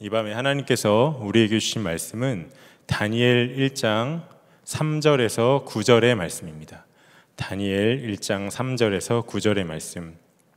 이 밤에 하나님께서 우리에게 주신 말씀은 다니엘 1장 3절에서 9절의 말씀입니다. 다니엘 1장 3절에서 9절의 말씀,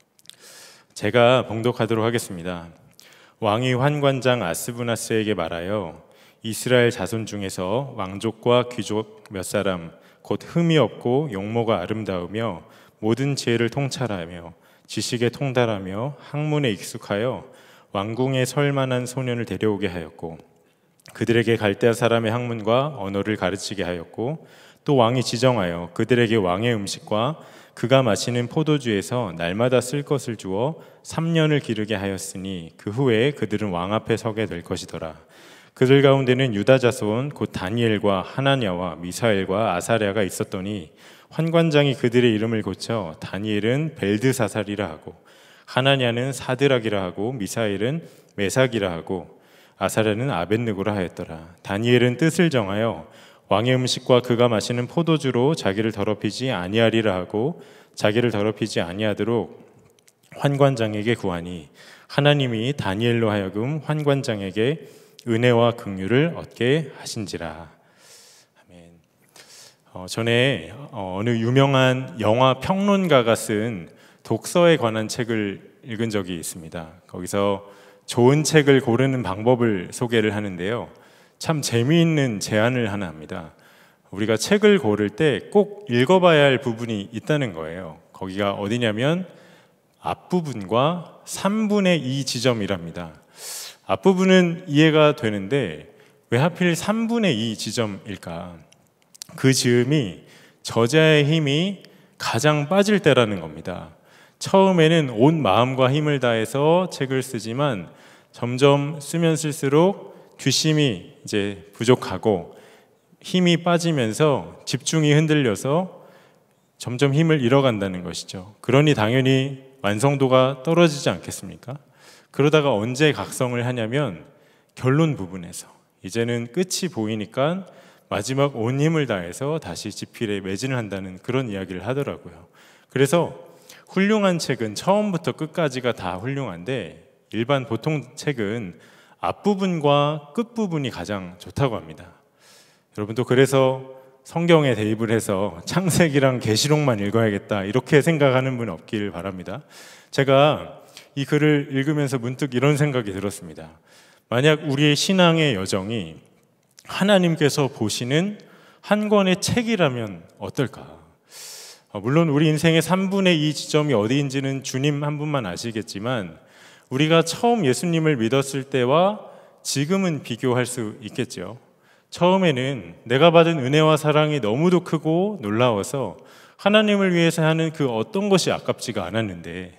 제가 봉독하도록 하겠습니다. 왕이 환관장 아스부나스에게 말하여 이스라엘 자손 중에서 왕족과 귀족 몇 사람 곧 흠이 없고 용모가 아름다우며 모든 지혜를 통찰하며 지식에 통달하며 학문에 익숙하여 왕궁에 설 만한 소년을 데려오게 하였고 그들에게 갈대아 사람의 학문과 언어를 가르치게 하였고 또 왕이 지정하여 그들에게 왕의 음식과 그가 마시는 포도주에서 날마다 쓸 것을 주어 3년을 기르게 하였으니 그 후에 그들은 왕 앞에 서게 될 것이더라. 그들 가운데는 유다 자손 곧 다니엘과 하나냐와 미사엘과 아사랴가 있었더니 환관장이 그들의 이름을 고쳐 다니엘은 벨드사살이라 하고 하나냐는 사드락이라 하고 미사엘은 메삭이라 하고 아사랴는 아벳느고라 하였더라. 다니엘은 뜻을 정하여 왕의 음식과 그가 마시는 포도주로 자기를 더럽히지 아니하리라 하고 자기를 더럽히지 아니하도록 환관장에게 구하니 하나님이 다니엘로 하여금 환관장에게 은혜와 긍휼을 얻게 하신지라. 아멘. 전에 어느 유명한 영화 평론가가 쓴 독서에 관한 책을 읽은 적이 있습니다. 거기서 좋은 책을 고르는 방법을 소개를 하는데요, 참 재미있는 제안을 하나 합니다. 우리가 책을 고를 때 꼭 읽어봐야 할 부분이 있다는 거예요. 거기가 어디냐면 앞부분과 3분의 2 지점이랍니다. 앞부분은 이해가 되는데 왜 하필 3분의 2 지점일까? 그 즈음이 저자의 힘이 가장 빠질 때라는 겁니다. 처음에는 온 마음과 힘을 다해서 책을 쓰지만 점점 쓰면 쓸수록 뒷심이 이제 부족하고 힘이 빠지면서 집중이 흔들려서 점점 힘을 잃어간다는 것이죠. 그러니 당연히 완성도가 떨어지지 않겠습니까? 그러다가 언제 각성을 하냐면 결론 부분에서 이제는 끝이 보이니까 마지막 온 힘을 다해서 다시 지필에 매진을 한다는 그런 이야기를 하더라고요. 그래서 훌륭한 책은 처음부터 끝까지가 다 훌륭한데 일반 보통 책은 앞부분과 끝부분이 가장 좋다고 합니다. 여러분도 그래서 성경에 대입을 해서 창세기랑 계시록만 읽어야겠다 이렇게 생각하는 분 없길 바랍니다. 제가 이 글을 읽으면서 문득 이런 생각이 들었습니다. 만약 우리의 신앙의 여정이 하나님께서 보시는 한 권의 책이라면 어떨까? 물론 우리 인생의 3분의 2 지점이 어디인지는 주님 한 분만 아시겠지만 우리가 처음 예수님을 믿었을 때와 지금은 비교할 수 있겠죠. 처음에는 내가 받은 은혜와 사랑이 너무도 크고 놀라워서 하나님을 위해서 하는 그 어떤 것이 아깝지가 않았는데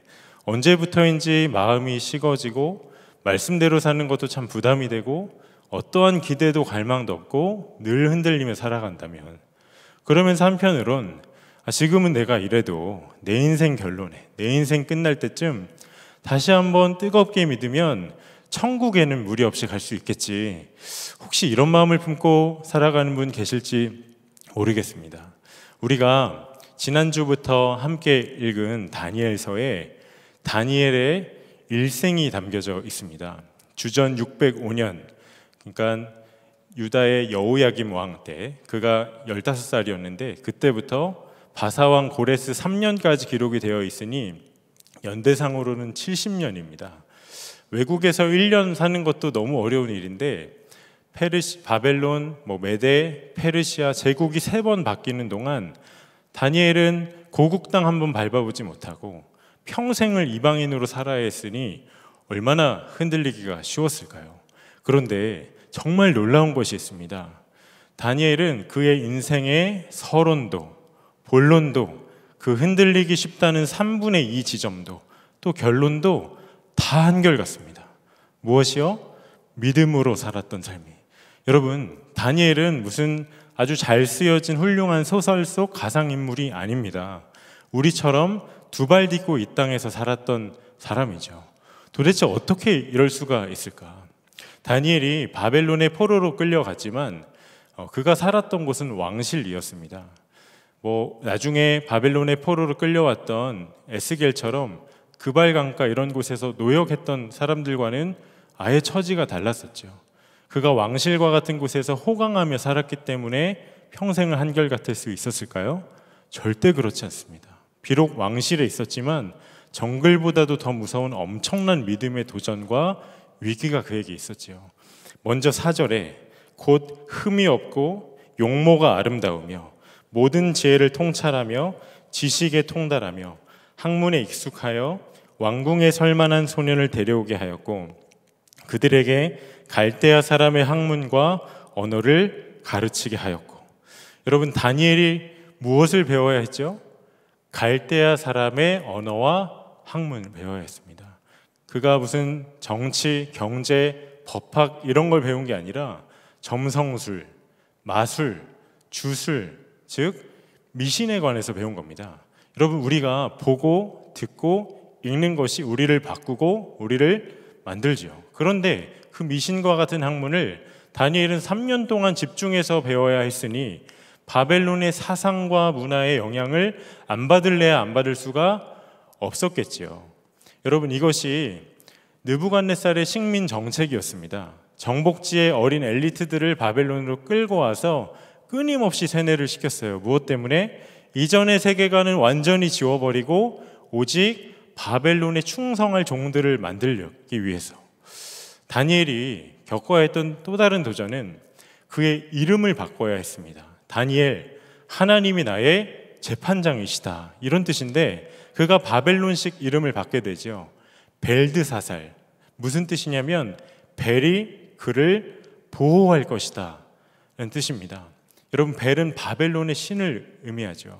언제부터인지 마음이 식어지고 말씀대로 사는 것도 참 부담이 되고 어떠한 기대도 갈망도 없고 늘 흔들리며 살아간다면, 그러면서 한편으론 지금은 내가 이래도 내 인생 결론에 내 인생 끝날 때쯤 다시 한번 뜨겁게 믿으면 천국에는 무리 없이 갈 수 있겠지, 혹시 이런 마음을 품고 살아가는 분 계실지 모르겠습니다. 우리가 지난주부터 함께 읽은 다니엘서에 다니엘의 일생이 담겨져 있습니다. 주전 605년, 그러니까 유다의 여호야김 왕 때 그가 15살이었는데 그때부터 바사왕 고레스 3년까지 기록이 되어 있으니 연대상으로는 70년입니다. 외국에서 1년 사는 것도 너무 어려운 일인데 바벨론, 메데, 페르시아 제국이 3번 바뀌는 동안 다니엘은 고국 땅 한번 밟아보지 못하고 평생을 이방인으로 살아야 했으니 얼마나 흔들리기가 쉬웠을까요? 그런데 정말 놀라운 것이 있습니다. 다니엘은 그의 인생의 서론도 본론도 그 흔들리기 쉽다는 3분의 2 지점도 또 결론도 다 한결같습니다. 무엇이요? 믿음으로 살았던 삶이. 여러분, 다니엘은 무슨 아주 잘 쓰여진 훌륭한 소설 속 가상인물이 아닙니다. 우리처럼 두 발 딛고 이 땅에서 살았던 사람이죠. 도대체 어떻게 이럴 수가 있을까? 다니엘이 바벨론의 포로로 끌려갔지만 그가 살았던 곳은 왕실이었습니다. 나중에 바벨론의 포로로 끌려왔던 에스겔처럼 그발강가 이런 곳에서 노역했던 사람들과는 아예 처지가 달랐었죠. 그가 왕실과 같은 곳에서 호강하며 살았기 때문에 평생을 한결같을 수 있었을까요? 절대 그렇지 않습니다. 비록 왕실에 있었지만 정글보다도 더 무서운 엄청난 믿음의 도전과 위기가 그에게 있었지요. 먼저 4절에 곧 흠이 없고 용모가 아름다우며 모든 지혜를 통찰하며 지식에 통달하며 학문에 익숙하여 왕궁에 설만한 소년을 데려오게 하였고 그들에게 갈대아 사람의 학문과 언어를 가르치게 하였고. 여러분, 다니엘이 무엇을 배워야 했죠? 갈대아 사람의 언어와 학문을 배워야 했습니다. 그가 무슨 정치, 경제, 법학 이런 걸 배운 게 아니라 점성술, 마술, 주술, 즉 미신에 관해서 배운 겁니다. 여러분, 우리가 보고 듣고 읽는 것이 우리를 바꾸고 우리를 만들죠. 그런데 그 미신과 같은 학문을 다니엘은 3년 동안 집중해서 배워야 했으니 바벨론의 사상과 문화의 영향을 안 받을래야 안 받을 수가 없었겠지요. 여러분, 이것이 느부갓네살의 식민 정책이었습니다. 정복지의 어린 엘리트들을 바벨론으로 끌고 와서 끊임없이 세뇌를 시켰어요. 무엇 때문에? 이전의 세계관은 완전히 지워버리고 오직 바벨론에 충성할 종들을 만들기 위해서. 다니엘이 겪어야 했던 또 다른 도전은 그의 이름을 바꿔야 했습니다. 다니엘, 하나님이 나의 재판장이시다, 이런 뜻인데 그가 바벨론식 이름을 받게 되죠. 벨드사살. 무슨 뜻이냐면 벨이 그를 보호할 것이다 라는 뜻입니다. 여러분, 벨은 바벨론의 신을 의미하죠.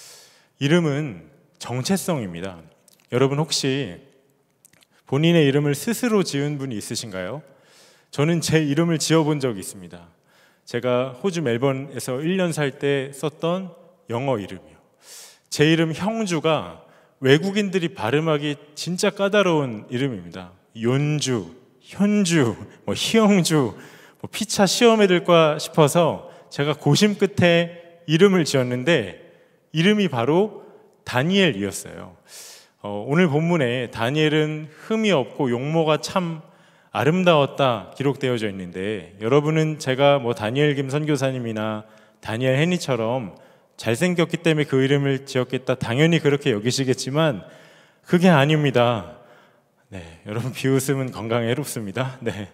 이름은 정체성입니다. 여러분, 혹시 본인의 이름을 스스로 지은 분이 있으신가요? 저는 제 이름을 지어본 적이 있습니다. 제가 호주 멜번에서 1년 살 때 썼던 영어 이름이요. 제 이름 형주가 외국인들이 발음하기 진짜 까다로운 이름입니다. 연주, 현주, 희영주, 피차 시험에 들까 싶어서 제가 고심 끝에 이름을 지었는데 이름이 바로 다니엘이었어요. 오늘 본문에 다니엘은 흠이 없고 용모가 참 아름다웠다 기록되어져 있는데, 여러분은 제가 다니엘 김 선교사님이나 다니엘 헨리처럼 잘생겼기 때문에 그 이름을 지었겠다, 당연히 그렇게 여기시겠지만 그게 아닙니다. 네, 여러분, 비웃음은 건강에 해롭습니다. 네,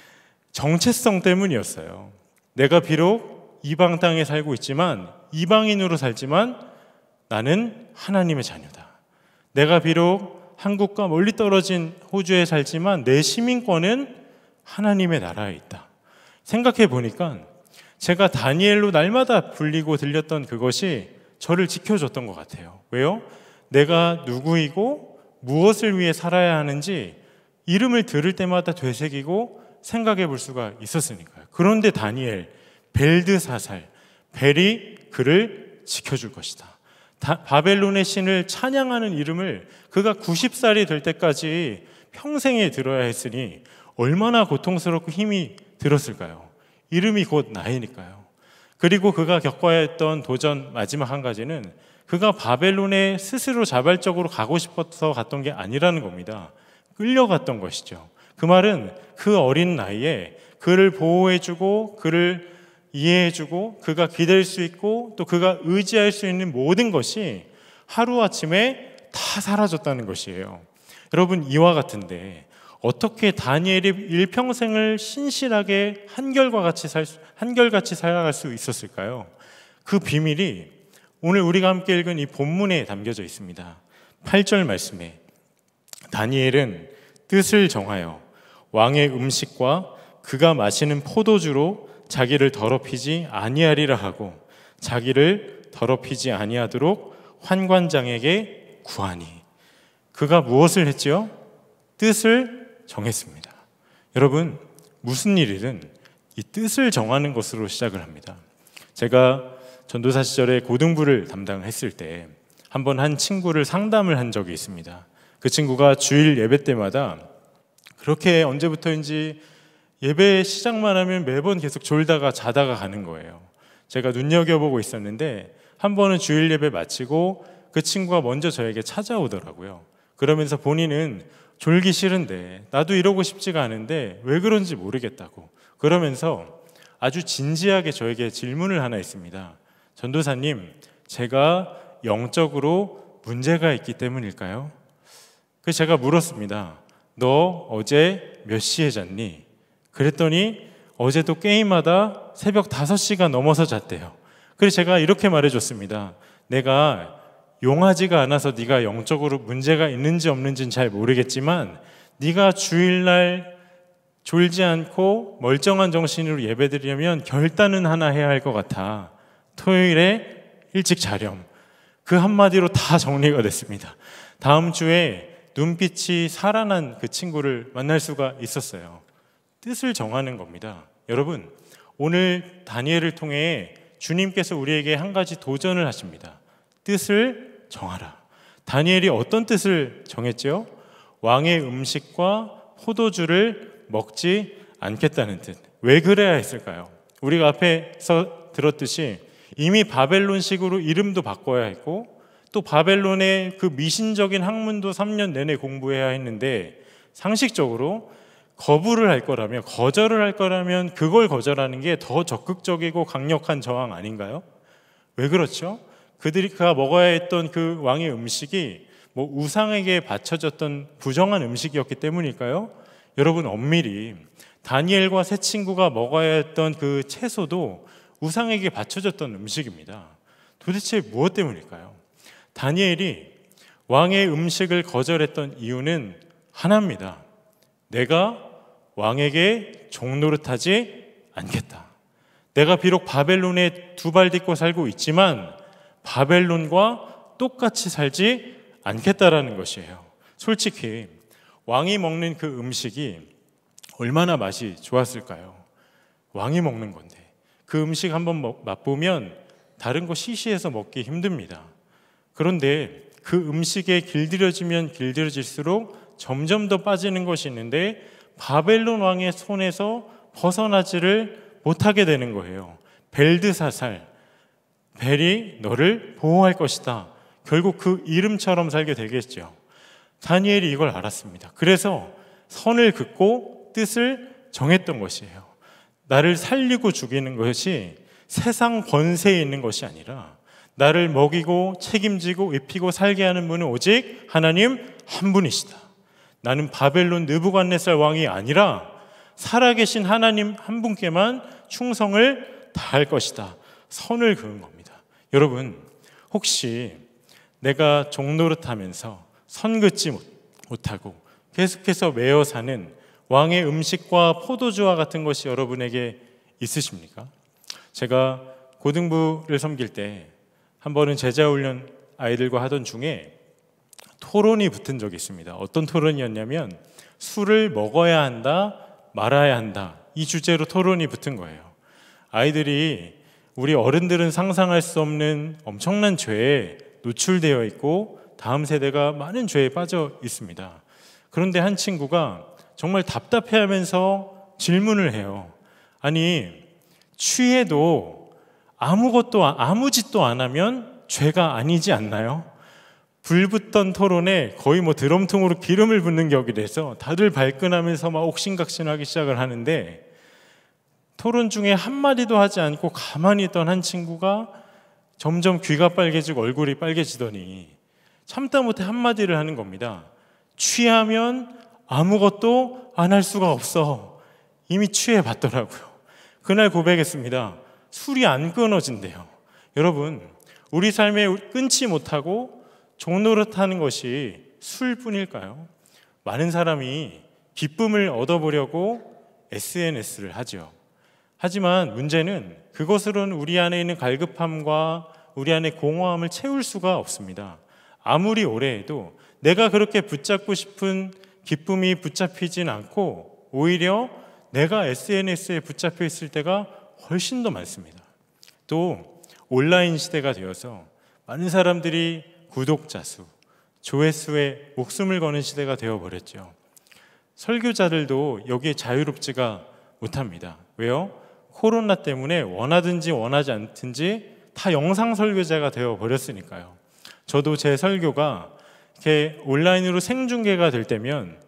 정체성 때문이었어요. 내가 비록 이방 땅에 살고 있지만, 이방인으로 살지만 나는 하나님의 자녀다. 내가 비록 한국과 멀리 떨어진 호주에 살지만 내 시민권은 하나님의 나라에 있다. 생각해 보니까 제가 다니엘로 날마다 불리고 들렸던 그것이 저를 지켜줬던 것 같아요. 왜요? 내가 누구이고 무엇을 위해 살아야 하는지 이름을 들을 때마다 되새기고 생각해 볼 수가 있었으니까요. 그런데 다니엘, 벨드사살, 벨이 그를 지켜줄 것이다. 바벨론의 신을 찬양하는 이름을 그가 90살이 될 때까지 평생에 들어야 했으니 얼마나 고통스럽고 힘이 들었을까요? 이름이 곧 나이니까요. 그리고 그가 겪어야 했던 도전 마지막 한 가지는 그가 바벨론에 스스로 자발적으로 가고 싶어서 갔던 게 아니라는 겁니다. 끌려갔던 것이죠. 그 말은 그 어린 나이에 그를 보호해주고 그를 이해해주고 그가 기댈 수 있고 또 그가 의지할 수 있는 모든 것이 하루아침에 다 사라졌다는 것이에요. 여러분, 이와 같은데 어떻게 다니엘이 일평생을 신실하게 한결같이 살아갈 수 있었을까요? 그 비밀이 오늘 우리가 함께 읽은 이 본문에 담겨져 있습니다. 8절 말씀에 다니엘은 뜻을 정하여 왕의 음식과 그가 마시는 포도주로 자기를 더럽히지 아니하리라 하고 자기를 더럽히지 아니하도록 환관장에게 구하니. 그가 무엇을 했지요? 뜻을 정했습니다. 여러분, 무슨 일이든 이 뜻을 정하는 것으로 시작을 합니다. 제가 전도사 시절에 고등부를 담당했을 때 한번 한 친구를 상담을 한 적이 있습니다. 그 친구가 주일 예배 때마다 그렇게 언제부터인지 예배 시작만 하면 매번 계속 졸다가 자다가 가는 거예요. 제가 눈여겨보고 있었는데 한 번은 주일 예배 마치고 그 친구가 먼저 저에게 찾아오더라고요. 그러면서 본인은 졸기 싫은데, 나도 이러고 싶지가 않은데 왜 그런지 모르겠다고 그러면서 아주 진지하게 저에게 질문을 하나 했습니다. 전도사님, 제가 영적으로 문제가 있기 때문일까요? 그래서 제가 물었습니다. 너 어제 몇 시에 잤니? 그랬더니 어제도 게임하다 새벽 5시가 넘어서 잤대요. 그래서 제가 이렇게 말해줬습니다. 내가 용하지가 않아서 네가 영적으로 문제가 있는지 없는지는 잘 모르겠지만 네가 주일날 졸지 않고 멀쩡한 정신으로 예배드리려면 결단은 하나 해야 할 것 같아. 토요일에 일찍 자렴. 그 한마디로 다 정리가 됐습니다. 다음 주에 눈빛이 살아난 그 친구를 만날 수가 있었어요. 뜻을 정하는 겁니다. 여러분, 오늘 다니엘을 통해 주님께서 우리에게 한 가지 도전을 하십니다. 뜻을 정하라. 다니엘이 어떤 뜻을 정했죠? 왕의 음식과 포도주를 먹지 않겠다는 뜻. 왜 그래야 했을까요? 우리가 앞에서 들었듯이 이미 바벨론식으로 이름도 바꿔야 했고 또 바벨론의 그 미신적인 학문도 3년 내내 공부해야 했는데 상식적으로 거절을 할 거라면 그걸 거절하는 게 더 적극적이고 강력한 저항 아닌가요? 왜 그렇죠? 그가 먹어야 했던 그 왕의 음식이 우상에게 바쳐졌던 부정한 음식이었기 때문일까요? 여러분, 엄밀히 다니엘과 세 친구가 먹어야 했던 그 채소도 우상에게 바쳐졌던 음식입니다. 도대체 무엇 때문일까요? 다니엘이 왕의 음식을 거절했던 이유는 하나입니다. 내가 왕에게 종노릇하지 않겠다. 내가 비록 바벨론에 두 발 딛고 살고 있지만 바벨론과 똑같이 살지 않겠다라는 것이에요. 솔직히 왕이 먹는 그 음식이 얼마나 맛이 좋았을까요? 왕이 먹는 건데 그 음식 한번 맛보면 다른 거 시시해서 먹기 힘듭니다. 그런데 그 음식에 길들여지면 길들여질수록 점점 더 빠지는 것이 있는데 바벨론 왕의 손에서 벗어나지를 못하게 되는 거예요. 벨드사살, 벨이 너를 보호할 것이다. 결국 그 이름처럼 살게 되겠죠. 다니엘이 이걸 알았습니다. 그래서 선을 긋고 뜻을 정했던 것이에요. 나를 살리고 죽이는 것이 세상 권세에 있는 것이 아니라 나를 먹이고 책임지고 입히고 살게 하는 분은 오직 하나님 한 분이시다. 나는 바벨론 느부갓네살 왕이 아니라 살아계신 하나님 한 분께만 충성을 다할 것이다. 선을 그은 겁니다. 여러분, 혹시 내가 종노릇하면서 선 긋지 못하고 계속해서 매어 사는 왕의 음식과 포도주와 같은 것이 여러분에게 있으십니까? 제가 고등부를 섬길 때 한 번은 제자훈련 아이들과 하던 중에 토론이 붙은 적이 있습니다. 어떤 토론이었냐면 술을 먹어야 한다, 말아야 한다. 이 주제로 토론이 붙은 거예요. 아이들이 우리 어른들은 상상할 수 없는 엄청난 죄에 노출되어 있고 다음 세대가 많은 죄에 빠져 있습니다. 그런데 한 친구가 정말 답답해하면서 질문을 해요. 아니, 취해도 아무 짓도 안 하면 죄가 아니지 않나요? 불붙던 토론에 거의 드럼통으로 기름을 붓는 격이 돼서 다들 발끈하면서 막 옥신각신하기 시작을 하는데 토론 중에 한마디도 하지 않고 가만히 있던 한 친구가 점점 귀가 빨개지고 얼굴이 빨개지더니 참다 못해 한마디를 하는 겁니다. 취하면 아무것도 안 할 수가 없어. 이미 취해봤더라고요. 그날 고백했습니다. 술이 안 끊어진대요. 여러분, 우리 삶에 끊지 못하고 종노릇하는 것이 술뿐일까요? 많은 사람이 기쁨을 얻어보려고 SNS를 하죠. 하지만 문제는 그것으로는 우리 안에 있는 갈급함과 우리 안에 공허함을 채울 수가 없습니다. 아무리 오래 해도 내가 그렇게 붙잡고 싶은 기쁨이 붙잡히진 않고 오히려 내가 SNS에 붙잡혀 있을 때가 훨씬 더 많습니다. 또 온라인 시대가 되어서 많은 사람들이 구독자 수, 조회수에 목숨을 거는 시대가 되어버렸죠. 설교자들도 여기에 자유롭지가 못합니다. 왜요? 코로나 때문에 원하든지 원하지 않든지 다 영상 설교자가 되어버렸으니까요. 저도 제 설교가 이렇게 온라인으로 생중계가 될 때면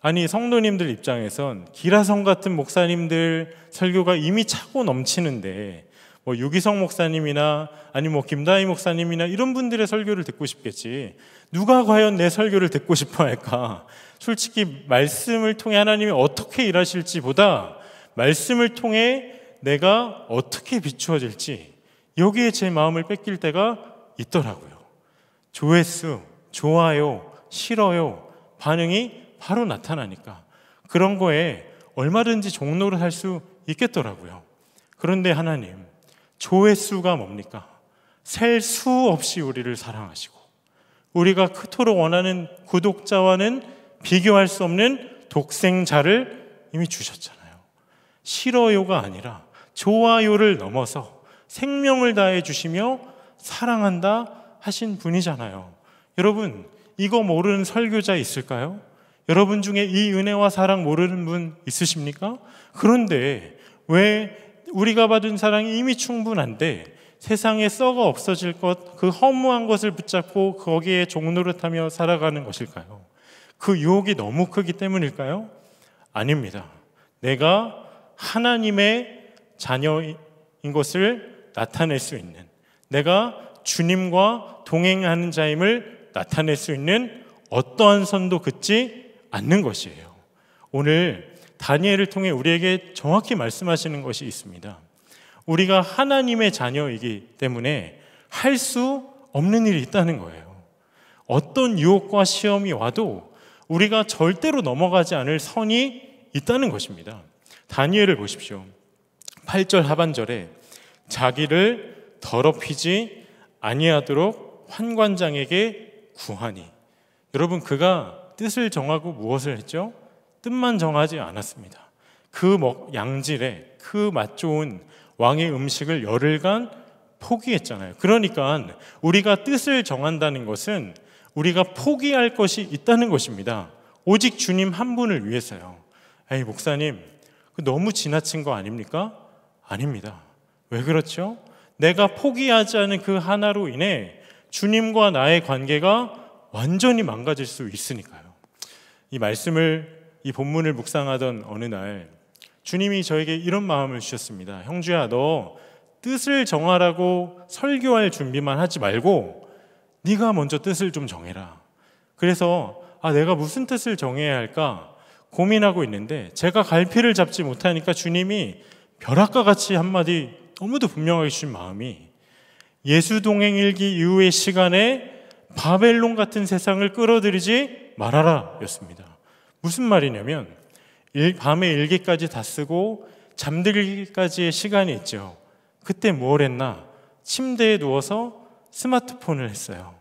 아니 성도님들 입장에선 기라성 같은 목사님들 설교가 이미 차고 넘치는데 뭐 유기성 목사님이나 아니 뭐 김다희 목사님이나 이런 분들의 설교를 듣고 싶겠지 누가 과연 내 설교를 듣고 싶어 할까? 솔직히 말씀을 통해 하나님이 어떻게 일하실지 보다 말씀을 통해 내가 어떻게 비추어질지 여기에 제 마음을 뺏길 때가 있더라고요. 조회수, 좋아요, 싫어요 반응이 바로 나타나니까 그런 거에 얼마든지 종로를 할 수 있겠더라고요. 그런데 하나님, 조회수가 뭡니까? 셀 수 없이 우리를 사랑하시고 우리가 그토록 원하는 구독자와는 비교할 수 없는 독생자를 이미 주셨잖아요. 싫어요가 아니라 좋아요를 넘어서 생명을 다해 주시며 사랑한다 하신 분이잖아요. 여러분, 이거 모르는 설교자 있을까요? 여러분 중에 이 은혜와 사랑 모르는 분 있으십니까? 그런데 왜 우리가 받은 사랑이 이미 충분한데 세상에 썩어 없어질 것, 그 허무한 것을 붙잡고 거기에 종노릇하며 살아가는 것일까요? 그 유혹이 너무 크기 때문일까요? 아닙니다. 내가 하나님의 자녀인 것을 나타낼 수 있는, 내가 주님과 동행하는 자임을 나타낼 수 있는 어떠한 선도 긋지 않는 것이에요. 오늘 다니엘을 통해 우리에게 정확히 말씀하시는 것이 있습니다. 우리가 하나님의 자녀이기 때문에 할 수 없는 일이 있다는 거예요. 어떤 유혹과 시험이 와도 우리가 절대로 넘어가지 않을 선이 있다는 것입니다. 다니엘을 보십시오. 8절 하반절에 자기를 더럽히지 아니하도록 환관장에게 구하니, 여러분 그가 뜻을 정하고 무엇을 했죠? 뜻만 정하지 않았습니다. 그 양질의 그 맛 좋은 왕의 음식을 열흘간 포기했잖아요. 그러니까 우리가 뜻을 정한다는 것은 우리가 포기할 것이 있다는 것입니다. 오직 주님 한 분을 위해서요. 에이 목사님, 너무 지나친 거 아닙니까? 아닙니다. 왜 그렇죠? 내가 포기하지 않은 그 하나로 인해 주님과 나의 관계가 완전히 망가질 수 있으니까요. 이 본문을 묵상하던 어느 날 주님이 저에게 이런 마음을 주셨습니다. 형주야, 너 뜻을 정하라고 설교할 준비만 하지 말고 네가 먼저 뜻을 좀 정해라. 그래서 내가 무슨 뜻을 정해야 할까 고민하고 있는데 제가 갈피를 잡지 못하니까 주님이 벼락과 같이 한마디 너무도 분명하게 주신 마음이, 예수동행 일기 이후의 시간에 바벨론 같은 세상을 끌어들이지 말아라 였습니다. 무슨 말이냐면 밤에 일기까지 다 쓰고 잠들기까지의 시간이 있죠. 그때 뭘 했나? 침대에 누워서 스마트폰을 했어요.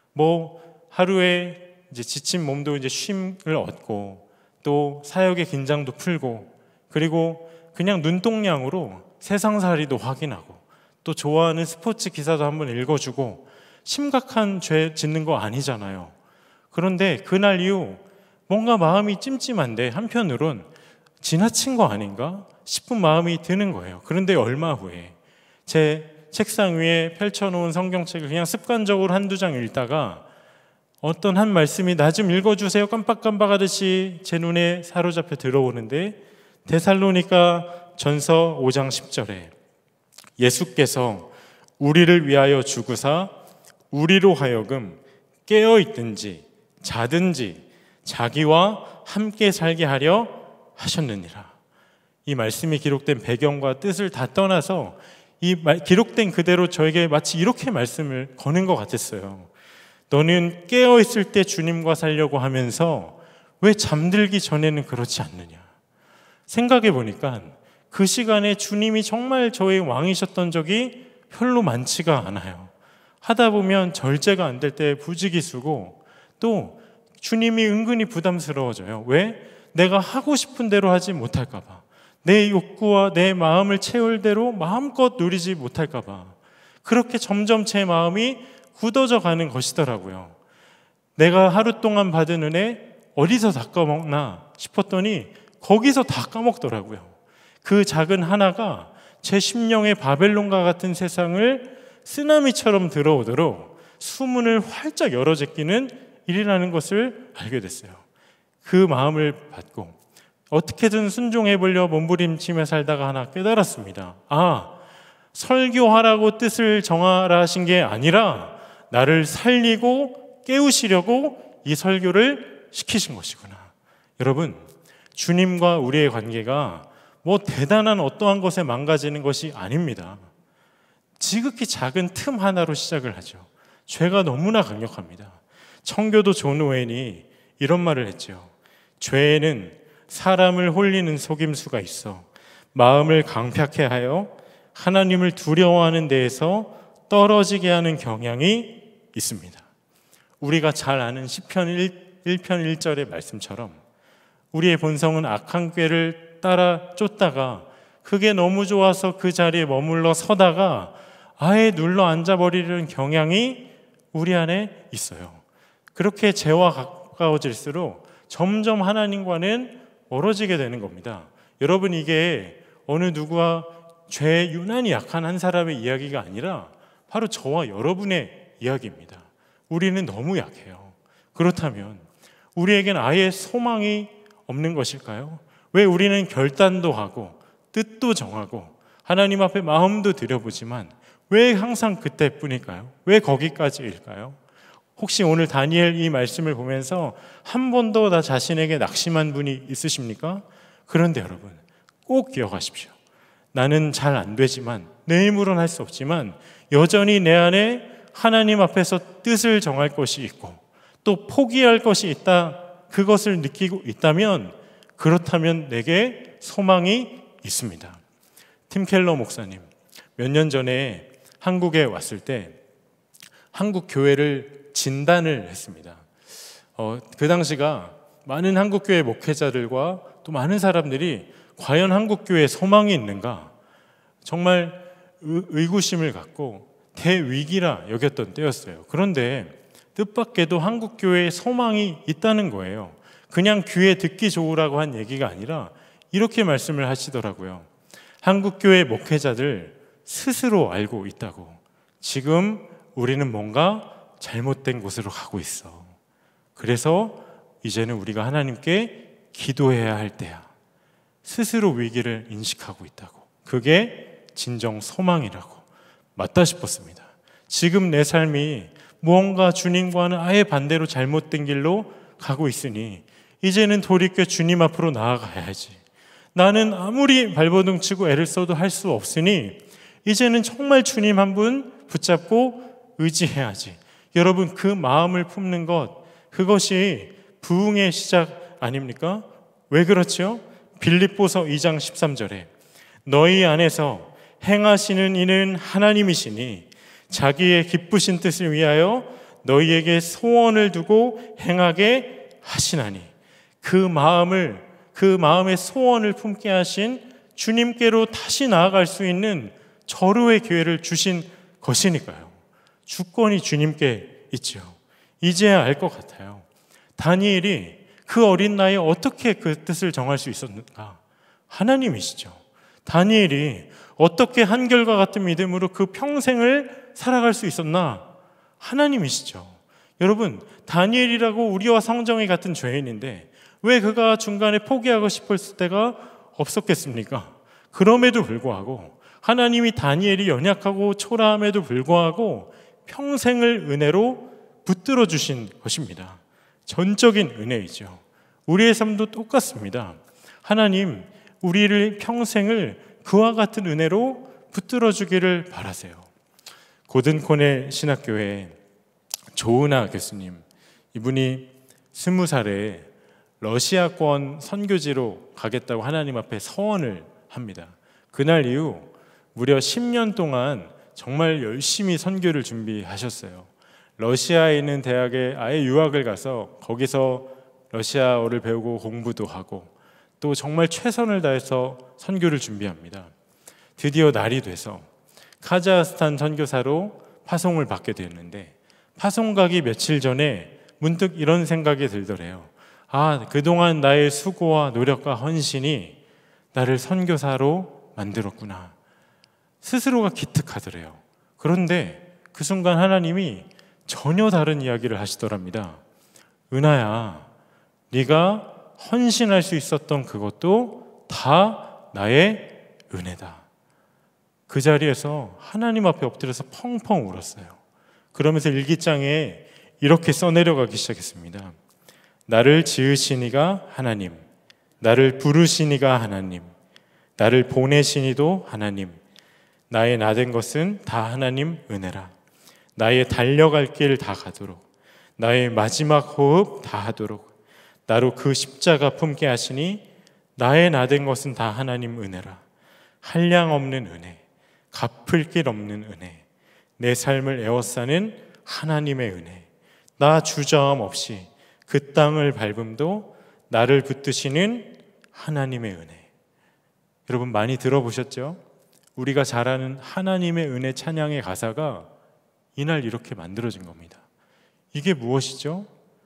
하루에 이제 지친 몸도 이제 쉼을 얻고 또 사역의 긴장도 풀고 그리고 그냥 눈동냥으로 세상살이도 확인하고 또 좋아하는 스포츠 기사도 한번 읽어주고 심각한 죄 짓는 거 아니잖아요. 그런데 그날 이후 뭔가 마음이 찜찜한데 한편으론 지나친 거 아닌가 싶은 마음이 드는 거예요. 그런데 얼마 후에 제 책상 위에 펼쳐놓은 성경책을 그냥 습관적으로 한두 장 읽다가 어떤 한 말씀이 나 좀 읽어주세요 깜빡깜빡하듯이 제 눈에 사로잡혀 들어오는데 데살로니가 전서 5장 10절에 예수께서 우리를 위하여 죽으사 우리로 하여금 깨어있든지 자든지 자기와 함께 살게 하려 하셨느니라. 이 말씀이 기록된 배경과 뜻을 다 떠나서 기록된 그대로 저에게 마치 이렇게 말씀을 거는 것 같았어요. 너는 깨어있을 때 주님과 살려고 하면서 왜 잠들기 전에는 그렇지 않느냐. 생각해 보니까 그 시간에 주님이 정말 저의 왕이셨던 적이 별로 많지가 않아요. 하다 보면 절제가 안 될 때 부지기수고 또 주님이 은근히 부담스러워져요. 왜? 내가 하고 싶은 대로 하지 못할까 봐. 내 욕구와 내 마음을 채울 대로 마음껏 누리지 못할까 봐. 그렇게 점점 제 마음이 굳어져 가는 것이더라고요. 내가 하루 동안 받은 은혜 어디서 다 까먹나 싶었더니 거기서 다 까먹더라고요. 그 작은 하나가 제 심령의 바벨론과 같은 세상을 쓰나미처럼 들어오도록 수문을 활짝 열어 제끼는 일이라는 것을 알게 됐어요. 그 마음을 받고 어떻게든 순종해 보려 몸부림치며 살다가 하나 깨달았습니다. 설교하라고 뜻을 정하라 하신 게 아니라 나를 살리고 깨우시려고 이 설교를 시키신 것이구나. 여러분, 주님과 우리의 관계가 대단한 어떠한 것에 망가지는 것이 아닙니다. 지극히 작은 틈 하나로 시작을 하죠. 죄가 너무나 강력합니다. 청교도 존 오웬이 이런 말을 했죠. 죄에는 사람을 홀리는 속임수가 있어 마음을 강팍해 하여 하나님을 두려워하는 데에서 떨어지게 하는 경향이 있습니다. 우리가 잘 아는 시편 1편 1절의 말씀처럼 우리의 본성은 악한 꾀를 따라 쫓다가 그게 너무 좋아서 그 자리에 머물러 서다가 아예 눌러 앉아버리려는 경향이 우리 안에 있어요. 그렇게 죄와 가까워질수록 점점 하나님과는 멀어지게 되는 겁니다. 여러분, 이게 어느 누구와 죄에 유난히 약한 한 사람의 이야기가 아니라 바로 저와 여러분의 이야기입니다. 우리는 너무 약해요. 그렇다면 우리에겐 아예 소망이 없는 것일까요? 왜 우리는 결단도 하고 뜻도 정하고 하나님 앞에 마음도 들여보지만 왜 항상 그때뿐일까요? 왜 거기까지일까요? 혹시 오늘 다니엘 이 말씀을 보면서 한 번도 나 자신에게 낙심한 분이 있으십니까? 그런데 여러분, 꼭 기억하십시오. 나는 잘 안 되지만, 내 힘으로는 할 수 없지만 여전히 내 안에 하나님 앞에서 뜻을 정할 것이 있고 또 포기할 것이 있다, 그것을 느끼고 있다면, 그렇다면 내게 소망이 있습니다. 팀 켈러 목사님, 몇 년 전에 한국에 왔을 때 한국 교회를 진단을 했습니다. 그 당시가 많은 한국 교회 목회자들과 또 많은 사람들이 과연 한국 교회에 소망이 있는가 정말 의구심을 갖고 대위기라 여겼던 때였어요. 그런데 뜻밖에도 한국 교회에 소망이 있다는 거예요. 그냥 귀에 듣기 좋으라고 한 얘기가 아니라 이렇게 말씀을 하시더라고요. 한국 교회 목회자들 스스로 알고 있다고. 지금 우리는 뭔가 잘못된 곳으로 가고 있어. 그래서 이제는 우리가 하나님께 기도해야 할 때야. 스스로 위기를 인식하고 있다고. 그게 진정 소망이라고. 맞다 싶었습니다. 지금 내 삶이 무언가 주님과는 아예 반대로 잘못된 길로 가고 있으니 이제는 돌이켜 주님 앞으로 나아가야지. 나는 아무리 발버둥 치고 애를 써도 할 수 없으니 이제는 정말 주님 한 분 붙잡고 의지해야지. 여러분, 그 마음을 품는 것, 그것이 부흥의 시작 아닙니까? 왜 그렇죠? 빌립보서 2장 13절에 너희 안에서 행하시는 이는 하나님이시니 자기의 기쁘신 뜻을 위하여 너희에게 소원을 두고 행하게 하시나니, 그 마음의 소원을 품게 하신 주님께로 다시 나아갈 수 있는 절호의 기회를 주신 것이니까요. 주권이 주님께 있죠. 이제야 알 것 같아요. 다니엘이 그 어린 나이에 어떻게 그 뜻을 정할 수 있었는가? 하나님이시죠. 다니엘이 어떻게 한결과 같은 믿음으로 그 평생을 살아갈 수 있었나? 하나님이시죠. 여러분, 다니엘이라고 우리와 성정이 같은 죄인인데 왜 그가 중간에 포기하고 싶었을 때가 없었겠습니까? 그럼에도 불구하고 하나님이 다니엘이 연약하고 초라함에도 불구하고 평생을 은혜로 붙들어 주신 것입니다. 전적인 은혜이죠. 우리의 삶도 똑같습니다. 하나님, 우리를 평생을 그와 같은 은혜로 붙들어 주기를 바라세요. 고든코넬 신학교의 조은하 교수님, 이분이 20살에 러시아권 선교지로 가겠다고 하나님 앞에 서원을 합니다. 그날 이후 무려 10년 동안 정말 열심히 선교를 준비하셨어요. 러시아에 있는 대학에 아예 유학을 가서 거기서 러시아어를 배우고 공부도 하고 또 정말 최선을 다해서 선교를 준비합니다. 드디어 날이 돼서 카자흐스탄 선교사로 파송을 받게 되었는데, 파송 가기 며칠 전에 문득 이런 생각이 들더래요. 그동안 나의 수고와 노력과 헌신이 나를 선교사로 만들었구나. 스스로가 기특하더래요. 그런데 그 순간 하나님이 전혀 다른 이야기를 하시더랍니다. 은하야, 네가 헌신할 수 있었던 그것도 다 나의 은혜다. 그 자리에서 하나님 앞에 엎드려서 펑펑 울었어요. 그러면서 일기장에 이렇게 써내려가기 시작했습니다. 나를 지으시니가 하나님, 나를 부르시니가 하나님, 나를 보내시니도 하나님, 나의 나된 것은 다 하나님 은혜라. 나의 달려갈 길 다 가도록, 나의 마지막 호흡 다 하도록 나로 그 십자가 품게 하시니 나의 나된 것은 다 하나님 은혜라. 한량 없는 은혜, 갚을 길 없는 은혜, 내 삶을 에워싸는 하나님의 은혜, 나 주저함 없이 그 땅을 밟음도 나를 붙드시는 하나님의 은혜. 여러분 많이 들어보셨죠? 우리가 잘 아는 하나님의 은혜 찬양의 가사가 이날 이렇게 만들어진 겁니다. 이게 무엇이죠?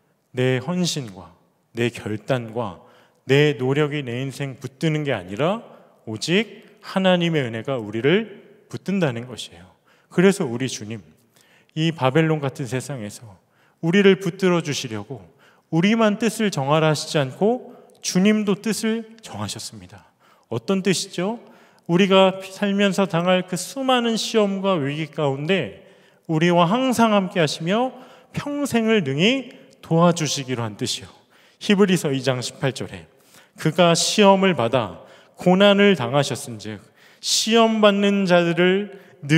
내 헌신과 내 결단과 내 노력이 내 인생 붙드는 게 아니라 오직 하나님의 은혜가 우리를 붙든다는 것이에요. 그래서 우리 주님, 이 바벨론 같은 세상에서 우리를 붙들어 주시려고 우리만 뜻을 정하라 하시지 않고 주님도 뜻을 정하셨습니다. 어떤 뜻이죠? 우리가 살면서 당할 그 수많은 시험과 위기 가운데 우리와 항상 함께 하시며 평생을 능히 도와주시기로 한 뜻이요. 히브리서 2장 18절에 그가 시험을 받아 고난을 당하셨은즉 시험 받는 자들을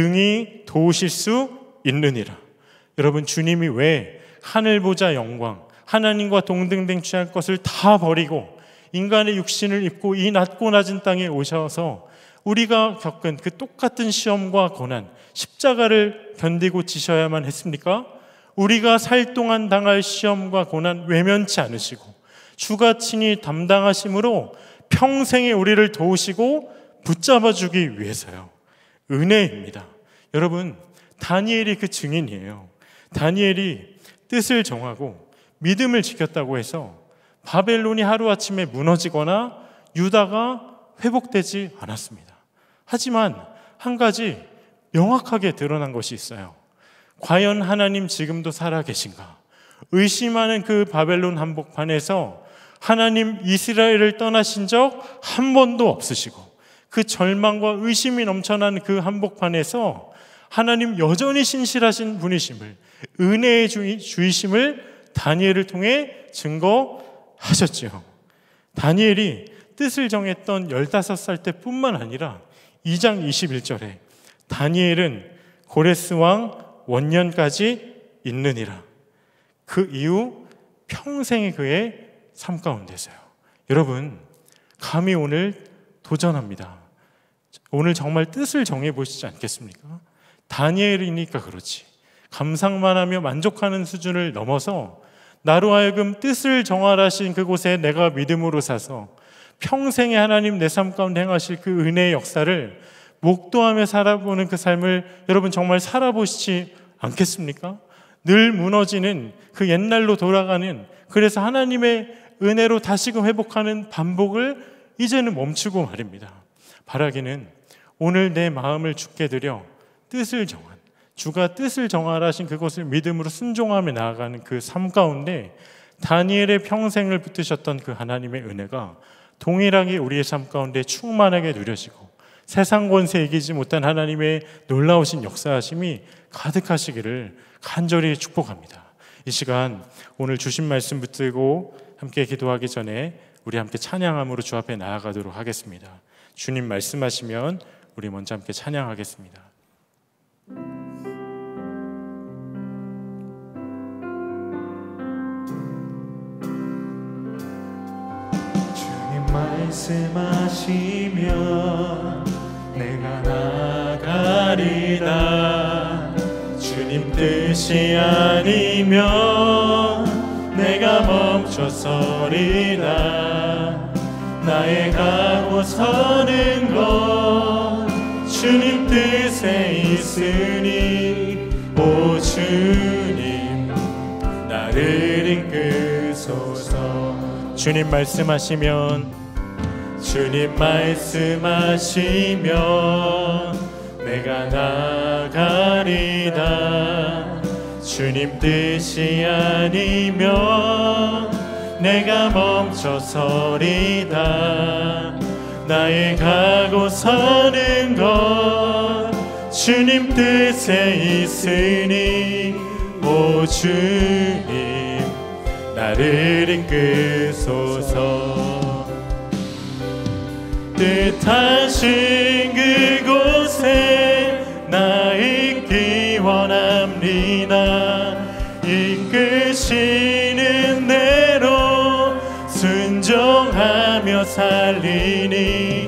능히 도우실 수 있느니라. 여러분 주님이 왜 하늘 보자 영광, 하나님과 동등된 취할 것을 다 버리고 인간의 육신을 입고 이 낮고 낮은 땅에 오셔서 우리가 겪은 그 똑같은 시험과 고난, 십자가를 견디고 지셔야만 했습니까? 우리가 살 동안 당할 시험과 고난 외면치 않으시고 주가 친히 담당하심으로 평생에 우리를 도우시고 붙잡아 주기 위해서요. 은혜입니다. 여러분 다니엘이 그 증인이에요. 다니엘이 뜻을 정하고 믿음을 지켰다고 해서 바벨론이 하루아침에 무너지거나 유다가 회복되지 않았습니다. 하지만 한 가지 명확하게 드러난 것이 있어요. 과연 하나님 지금도 살아계신가? 의심하는 그 바벨론 한복판에서 하나님 이스라엘을 떠나신 적 한 번도 없으시고 그 절망과 의심이 넘쳐나는 그 한복판에서 하나님 여전히 신실하신 분이심을, 은혜의 주이심을 다니엘을 통해 증거하셨죠. 다니엘이 뜻을 정했던 15살 때뿐만 아니라 2장 21절에 다니엘은 고레스 왕 원년까지 있느니라. 그 이후 평생의 그의 삶 가운데서요. 여러분 감히 오늘 도전합니다. 오늘 정말 뜻을 정해보시지 않겠습니까? 다니엘이니까 그렇지 감상만 하며 만족하는 수준을 넘어서 나로 하여금 뜻을 정하라 하신 그곳에 내가 믿음으로 사서 평생에 하나님 내 삶 가운데 행하실 그 은혜의 역사를 목도하며 살아보는 그 삶을 여러분 정말 살아보시지 않겠습니까? 늘 무너지는 그 옛날로 돌아가는, 그래서 하나님의 은혜로 다시금 회복하는 반복을 이제는 멈추고 말입니다. 바라기는 오늘 내 마음을 주께 드려 뜻을 정한, 주가 뜻을 정하라 하신 그것을 믿음으로 순종하며 나아가는 그 삶 가운데 다니엘의 평생을 붙드셨던 그 하나님의 은혜가 동일하게 우리의 삶 가운데 충만하게 누려지고 세상 권세 이기지 못한 하나님의 놀라우신 역사하심이 가득하시기를 간절히 축복합니다. 이 시간 오늘 주신 말씀 붙들고 함께 기도하기 전에 우리 함께 찬양함으로 주 앞에 나아가도록 하겠습니다. 주님 말씀하시면 우리 먼저 함께 찬양하겠습니다. 주님 말씀하시면 내가 나가리라. 주님 뜻이 아니면 내가 멈춰서리라. 나의 가고 서는 것 주님 뜻에 있으니 오 주님 나를 이끄소서. 주님 말씀하시면 내가 나가리다. 주님 뜻이 아니면 내가 멈춰서리다. 나의 가고 서는 것 주님 뜻에 있으니 오 주님 나를 이끄소서. 뜻하신 그곳에 나 있기 원합니다. 이끄시는 대로 순종하며 살리니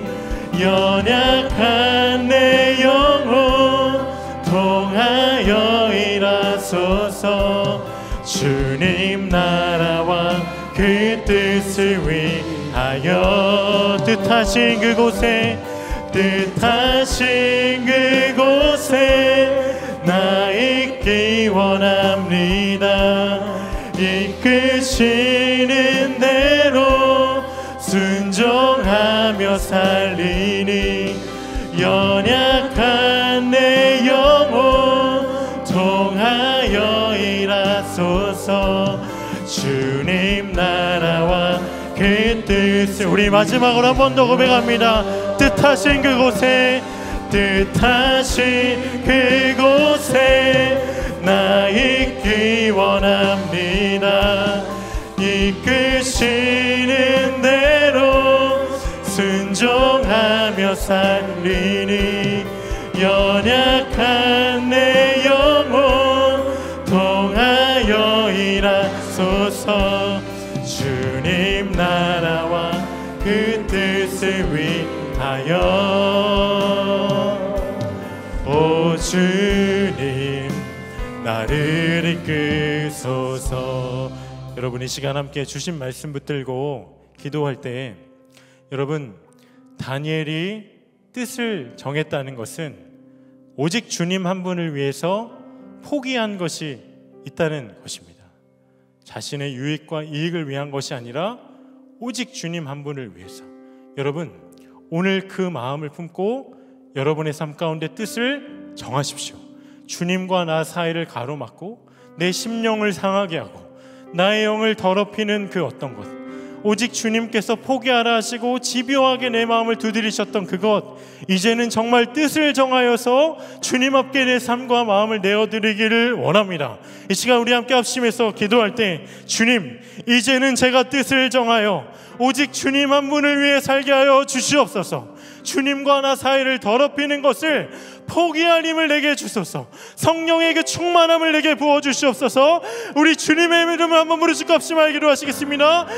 연약한 내 영혼 통하여 일하소서. 주님 나라와 그 뜻을 위하여 뜻하신 그곳에 뜻하신 그곳에 나 있기 원합니다. 이끄시는 대로 순종하며 살리니 연약한 내 영혼 통하여 일하소서. 주님 나라와 그 뜻을 우리 마지막으로 한 번 더 고백합니다. 뜻하신 그곳에 뜻하신 그곳에 나 있기 원합니다. 이끄시는 대로 순종하며 살리니 연약한 내 영혼 통하여 일하소서. 주님 나라와 그 뜻을 위하여 오 주님 나를 이끄소서. 여러분 이 시간 함께 주신 말씀 붙들고 기도할 때 여러분 다니엘이 뜻을 정했다는 것은 오직 주님 한 분을 위해서 포기한 것이 있다는 것입니다. 자신의 유익과 이익을 위한 것이 아니라 오직 주님 한 분을 위해서. 여러분 오늘 그 마음을 품고 여러분의 삶 가운데 뜻을 정하십시오. 주님과 나 사이를 가로막고 내 심령을 상하게 하고 나의 영을 더럽히는 그 어떤 것, 오직 주님께서 포기하라 하시고 집요하게 내 마음을 두드리셨던 그것, 이제는 정말 뜻을 정하여서 주님 앞에 내 삶과 마음을 내어드리기를 원합니다. 이 시간 우리 함께 합심해서 기도할 때 주님 이제는 제가 뜻을 정하여 오직 주님 한 분을 위해 살게 하여 주시옵소서. 주님과 나 사이를 더럽히는 것을 포기할 힘을 내게 주소서. 성령의 그 충만함을 내게 부어주시옵소서. 우리 주님의 이름을 한번 부르시고 합심하기로 하시겠습니다.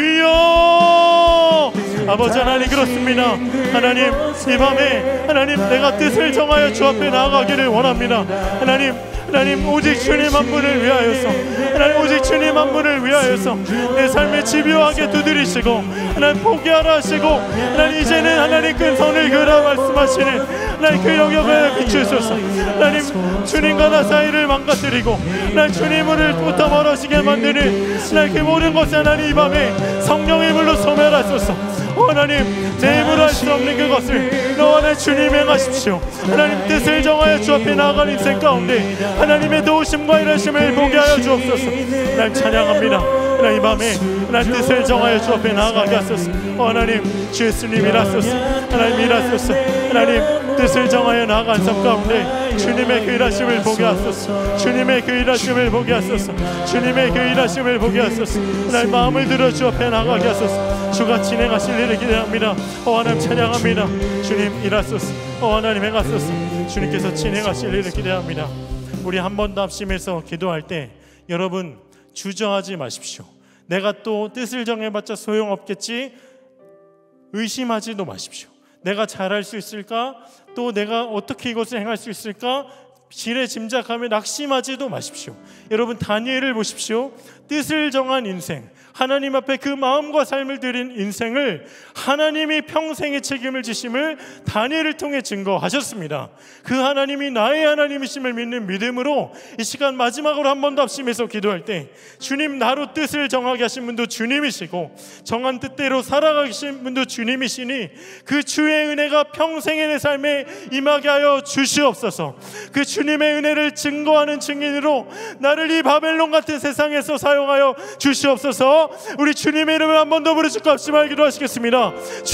주여. 아버지 하나님 그렇습니다. 하나님 이 밤에 하나님 내가 뜻을 정하여 주 앞에 나아가기를 원합니다. 하나님 오직 주님 한 분을 위하여서 하나님 오직 주님 한 분을 위하여서 내 삶에 집요하게 두드리시고 하나님 포기하라 하시고 하나님 이제는 하나님 그 선을 그라 말씀하시는 하나님 그 영역을 비추소서. 하나님 주님과 나 사이를 망가뜨리고 하나님 주님으로부터 멀어지게 만드는 하나님 그 모든 것을 하나님 이 밤에 성령의 불로 소멸하소서. 하나님 내 힘으로 할 수 없는 그것을 너와 내 주님 행하십시오. 하나님 뜻을 정하여 주 앞에 나아가는 인생 가운데 하나님의 도우심과 일하심을 보게 하여 주옵소서. 하나님 찬양합니다. 하나님 이 밤에 하나님 뜻을 정하여 주 앞에 나아가게 하소서. 하나님 주 예수님 일하소서. 하나님 일하소서. 하나님 뜻을 정하여 나아간 삶 가운데 주님의 그 일하심을 보게 하소서. 주님의 그 일하심을 보게 하소서. 주님의 그 일하심을 보게 하소서. 하나님 마음을 들어 주 앞에 나아가게 하소서. 주가 진행하실 일을 기대합니다. 하나님 찬양합니다. 주님 일하소서. 하나님 행하소서. 주님께서 진행하실 일을 기대합니다. 우리 한 번 더 합심해서 기도할 때 여러분 주저하지 마십시오. 내가 또 뜻을 정해봤자 소용없겠지 의심하지도 마십시오. 내가 잘할 수 있을까? 또 내가 어떻게 이것을 행할 수 있을까? 지레 짐작하며 낙심하지도 마십시오. 여러분 다니엘을 보십시오. 뜻을 정한 인생, 하나님 앞에 그 마음과 삶을 드린 인생을 하나님이 평생의 책임을 지심을 다니엘을 통해 증거하셨습니다. 그 하나님이 나의 하나님이심을 믿는 믿음으로 이 시간 마지막으로 한 번 더 합심해서 기도할 때 주님 나로 뜻을 정하게 하신 분도 주님이시고 정한 뜻대로 살아가신 분도 주님이시니 그 주의 은혜가 평생의 내 삶에 임하게 하여 주시옵소서. 그 주님의 은혜를 증거하는 증인으로 나를 이 바벨론 같은 세상에서 사용하여 주시옵소서. 기도하며 우리 주님의 이름을 한 번 더 부르실 값이 말 기도하시겠습니다.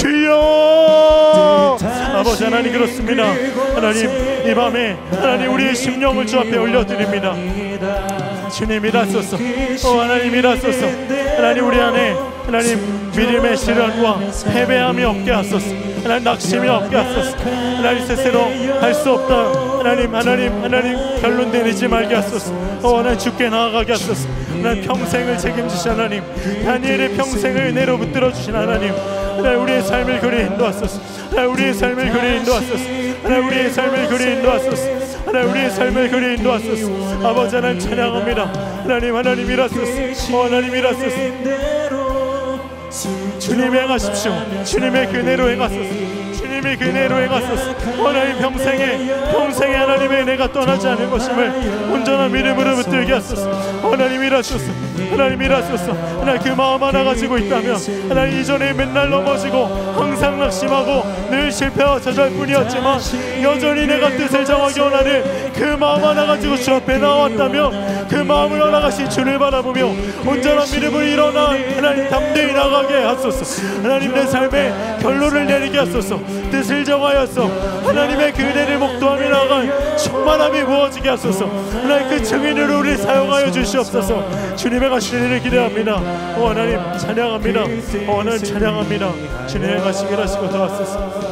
주여. 아버지 하나님, 그렇습니다. 하나님, 이 밤에 하나님 우리의 심령을 주 앞에 올려드립니다. 주님 일하소서. 하나님 일하소서. 하나님 우리 안에 하나님 믿음의 시련과 패배함이 없게 하소서. 하나님 낙심이 없게 하소서. 하나님 스스로 할 수 없다 하나님 결론 내리지 말게 하소서. 하나님 주께 나아가게 하소서. 하나님 평생을 책임지신 하나님, 다니엘의 평생을 은혜로 붙들어 주신 하나님, 하나님 우리의 삶을 그리 인도하소서. 하나님 우리의 삶을 그리 인도하소서. 하나님 우리의 삶을 그리 인도하소서. 하나님 우리의 삶을 그리 인도하소서. 아버지 하나님 찬양합니다. 하나님 일하소서. 하나님 일하소서. 주님 행하십시오. 주님의 그네로 행하소서. 주님이 그네로 행하소서. 하나님 평생에 하나님의 은혜가 떠나지 않을 것임을 온전한 믿음으로 붙들게 하소서. 하나님 일하소서. 하나님 일하소서. 하나님 그 마음 하나 가지고 있다면, 하나님 이전에 맨날 넘어지고 항상 낙심하고 늘 실패와 좌절 뿐이었지만 여전히 내가 뜻을 정하기 원하는 그 마음 하나 가지고 주 앞에 나왔다면, 그 마음을 허락하신 주를 바라보며 온전한 믿음으로 일어나 하나님 담대히 나가게 하소서. 하나님 내 삶에 결론을 내리게 하소서. 뜻을 정하여서 하나님의 그 은혜를 목도하며 나아갈 충만함이 부어지게 하소서. 하나님 그 증인으로 우리 사용하여 주시옵소서. 주님의 가시는 일을 기대합니다. 하나님 찬양합니다. 하나님 찬양합니다. 주님의 가시길 하시고 더 하소서.